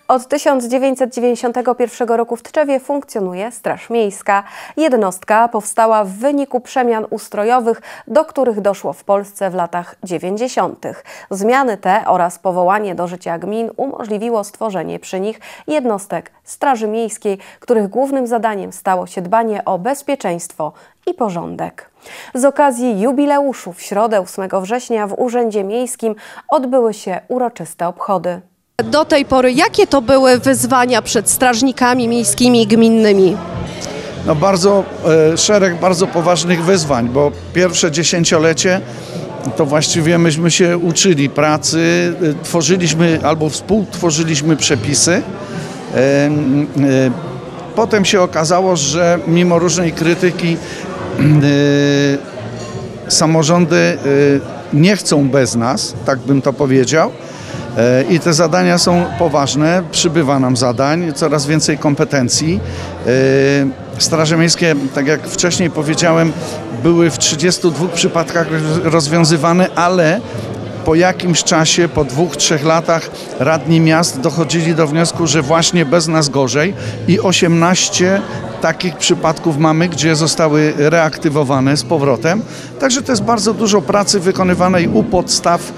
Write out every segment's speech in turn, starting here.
Od 1991 roku w Tczewie funkcjonuje Straż Miejska. Jednostka powstała w wyniku przemian ustrojowych, do których doszło w Polsce w latach 90. Zmiany te oraz powołanie do życia gmin umożliwiło stworzenie przy nich jednostek Straży Miejskiej, których głównym zadaniem stało się dbanie o bezpieczeństwo i porządek. Z okazji jubileuszu w środę 8 września w Urzędzie Miejskim odbyły się uroczyste obchody. Do tej pory jakie to były wyzwania przed strażnikami miejskimi i gminnymi? No szereg bardzo poważnych wyzwań, bo pierwsze dziesięciolecie to właściwie myśmy się uczyli pracy, tworzyliśmy albo współtworzyliliśmy przepisy. Potem się okazało, że mimo różnej krytyki samorządy nie chcą bez nas, tak bym to powiedział. I te zadania są poważne, przybywa nam zadań, coraz więcej kompetencji. Straże miejskie, tak jak wcześniej powiedziałem, były w 32 przypadkach rozwiązywane, ale po jakimś czasie, po 2-3 latach radni miast dochodzili do wniosku, że właśnie bez nas gorzej i 18 takich przypadków mamy, gdzie zostały reaktywowane z powrotem. Także to jest bardzo dużo pracy wykonywanej u podstaw,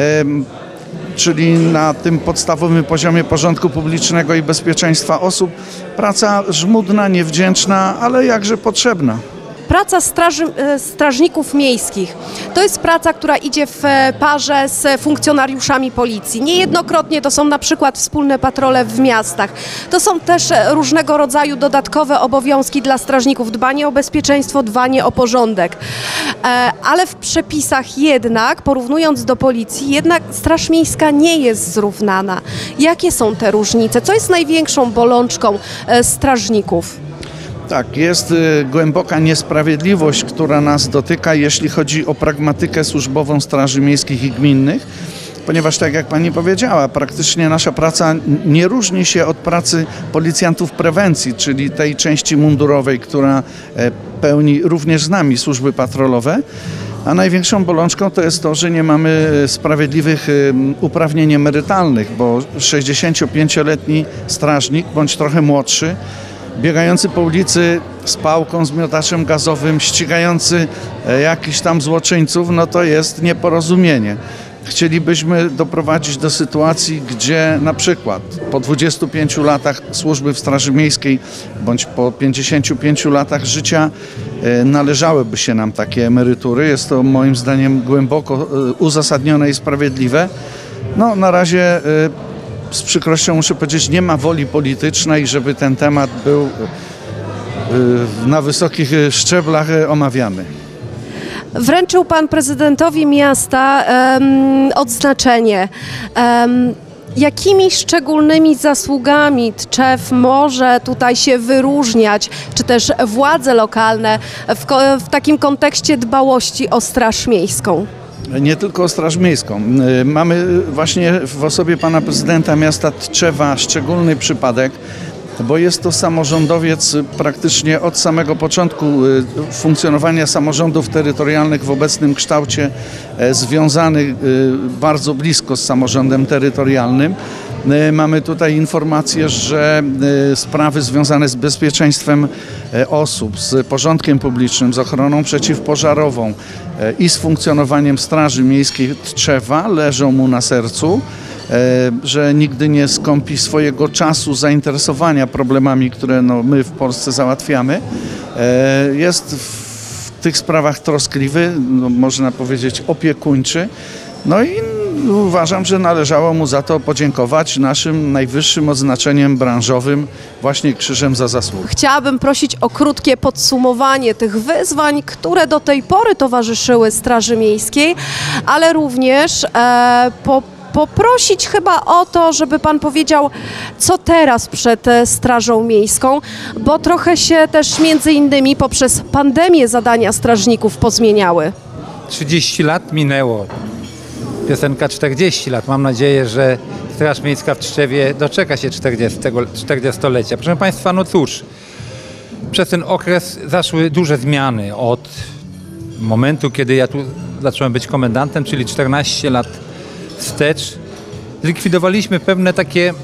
czyli na tym podstawowym poziomie porządku publicznego i bezpieczeństwa osób. Praca żmudna, niewdzięczna, ale jakże potrzebna. Praca strażników miejskich to jest praca, która idzie w parze z funkcjonariuszami policji. Niejednokrotnie to są na przykład wspólne patrole w miastach. To są też różnego rodzaju dodatkowe obowiązki dla strażników. Dbanie o bezpieczeństwo, dbanie o porządek. Ale w przepisach jednak, porównując do policji, jednak Straż Miejska nie jest zrównana. Jakie są te różnice? Co jest największą bolączką strażników? Tak, jest głęboka niesprawiedliwość, która nas dotyka, jeśli chodzi o pragmatykę służbową straży miejskich i gminnych, ponieważ tak jak pani powiedziała, praktycznie nasza praca nie różni się od pracy policjantów prewencji, czyli tej części mundurowej, która pełni również z nami służby patrolowe. A największą bolączką to jest to, że nie mamy sprawiedliwych uprawnień emerytalnych, bo 65-letni strażnik bądź trochę młodszy, biegający po ulicy z pałką, z miotaczem gazowym, ścigający jakichś tam złoczyńców, no to jest nieporozumienie. Chcielibyśmy doprowadzić do sytuacji, gdzie na przykład po 25 latach służby w Straży Miejskiej bądź po 55 latach życia należałyby się nam takie emerytury. Jest to moim zdaniem głęboko uzasadnione i sprawiedliwe. No na razie z przykrością muszę powiedzieć, nie ma woli politycznej, żeby ten temat był na wysokich szczeblach omawiany. Wręczył pan prezydentowi miasta odznaczenie. Jakimi szczególnymi zasługami Tczew może tutaj się wyróżniać, czy też władze lokalne w takim kontekście dbałości o Straż Miejską? Nie tylko o Straż Miejską. Mamy właśnie w osobie pana prezydenta miasta Tczewa szczególny przypadek, bo jest to samorządowiec praktycznie od samego początku funkcjonowania samorządów terytorialnych w obecnym kształcie, związany bardzo blisko z samorządem terytorialnym. Mamy tutaj informację, że sprawy związane z bezpieczeństwem osób, z porządkiem publicznym, z ochroną przeciwpożarową i z funkcjonowaniem Straży Miejskiej Tczewa leżą mu na sercu, że nigdy nie skąpi swojego czasu zainteresowania problemami, które my w Polsce załatwiamy. Jest w tych sprawach troskliwy, można powiedzieć opiekuńczy. No i uważam, że należało mu za to podziękować naszym najwyższym odznaczeniem branżowym, właśnie Krzyżem za zasługi. Chciałabym prosić o krótkie podsumowanie tych wyzwań, które do tej pory towarzyszyły Straży Miejskiej, ale również poprosić chyba o to, żeby pan powiedział, co teraz przed Strażą Miejską, bo trochę się też między innymi poprzez pandemię zadania strażników pozmieniały. 30 lat minęło. Piosenka 40 lat. Mam nadzieję, że Straż Miejska w Tczewie doczeka się 40-lecia. Proszę państwa, no cóż, przez ten okres zaszły duże zmiany od momentu, kiedy ja tu zacząłem być komendantem, czyli 14 lat wstecz. Zlikwidowaliśmy pewne takie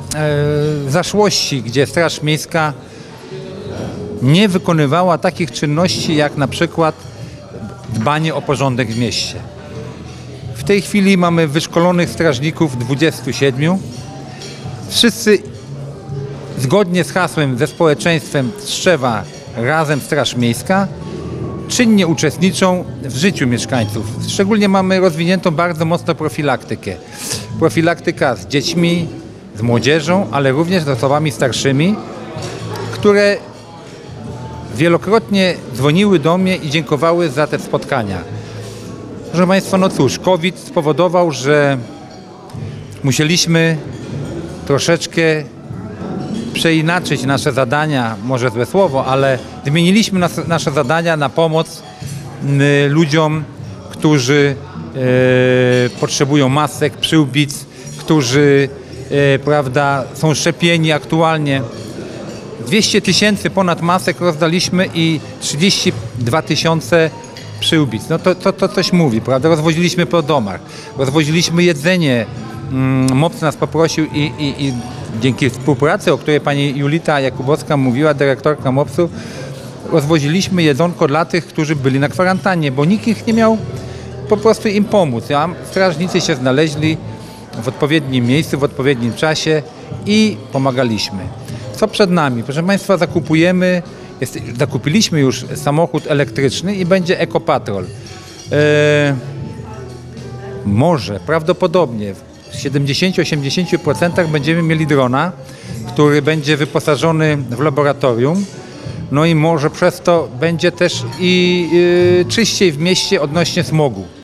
zaszłości, gdzie Straż Miejska nie wykonywała takich czynności jak na przykład dbanie o porządek w mieście. W tej chwili mamy wyszkolonych strażników 27. Wszyscy zgodnie z hasłem ze społeczeństwem Tczewa Razem Straż Miejska czynnie uczestniczą w życiu mieszkańców. Szczególnie mamy rozwiniętą bardzo mocno profilaktykę. Profilaktyka z dziećmi, z młodzieżą, ale również z osobami starszymi, które wielokrotnie dzwoniły do mnie i dziękowały za te spotkania. Proszę Państwa, no cóż, COVID spowodował, że musieliśmy troszeczkę przeinaczyć nasze zadania, może złe słowo, ale zmieniliśmy nasze zadania na pomoc ludziom, którzy potrzebują masek, przyłbic, którzy prawda, są szczepieni aktualnie. 200 000 ponad masek rozdaliśmy i 32 000 przyłbic. No to coś mówi, prawda? Rozwoziliśmy po domach, rozwoziliśmy jedzenie. MOPS nas poprosił i dzięki współpracy, o której pani Julita Jakubowska mówiła, dyrektorka MOPS-u, rozwoziliśmy jedzonko dla tych, którzy byli na kwarantannie, bo nikt nie miał po prostu im pomóc. A strażnicy się znaleźli w odpowiednim miejscu, w odpowiednim czasie i pomagaliśmy. Co przed nami? Proszę Państwa, zakupiliśmy już samochód elektryczny i będzie ekopatrol. Może, prawdopodobnie w 70-80% będziemy mieli drona, który będzie wyposażony w laboratorium. No i może przez to będzie też i czyściej w mieście odnośnie smogu.